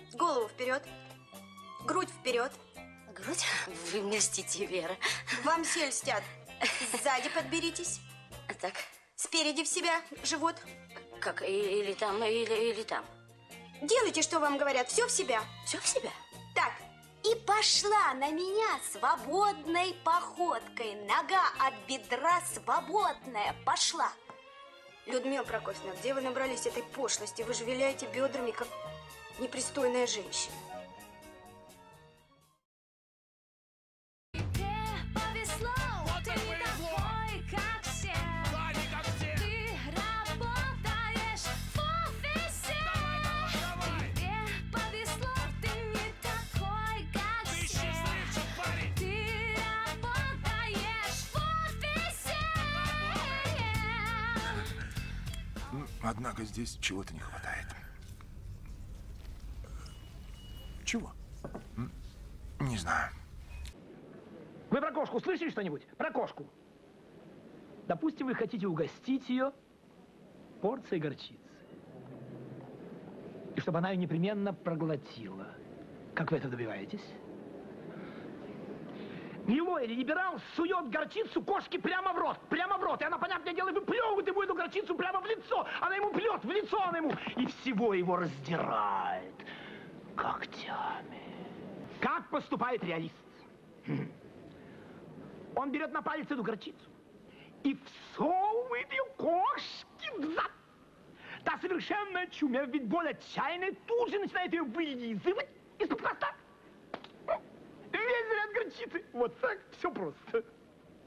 Голову вперед. Грудь вперед. Грудь? Вы мне льстите, Вера. Вам все льстят. Сзади подберитесь. Так. Спереди в себя, живот. Как? Или там, или там. Делайте, что вам говорят. Все в себя. Все в себя? Так. И пошла на меня свободной походкой. Нога от бедра свободная пошла. Людмила Прокофьевна, где вы набрались этой пошлости? Вы же виляете бедрами, как непристойная женщина. Однако здесь чего-то не хватает. Чего? Не знаю. Вы про кошку слышали что-нибудь? Про кошку. Допустим, вы хотите угостить ее порцией горчицы. И чтобы она ее непременно проглотила. Как вы это добиваетесь? Гнилой или либерал сует горчицу кошке прямо в рот. Прямо в рот. И она, понятное дело, выплевывает ему эту горчицу прямо в лицо. Она ему плет в лицо, она ему... И всего его раздирает когтями. Как поступает реалист? Он берет на палец эту горчицу и всовывает ее кошке в зад. Та совершенно очумев, ведь боль отчаянная, тут же начинает ее вылизывать из-под хвоста. Весь заряд горчицы. Вот так, все просто.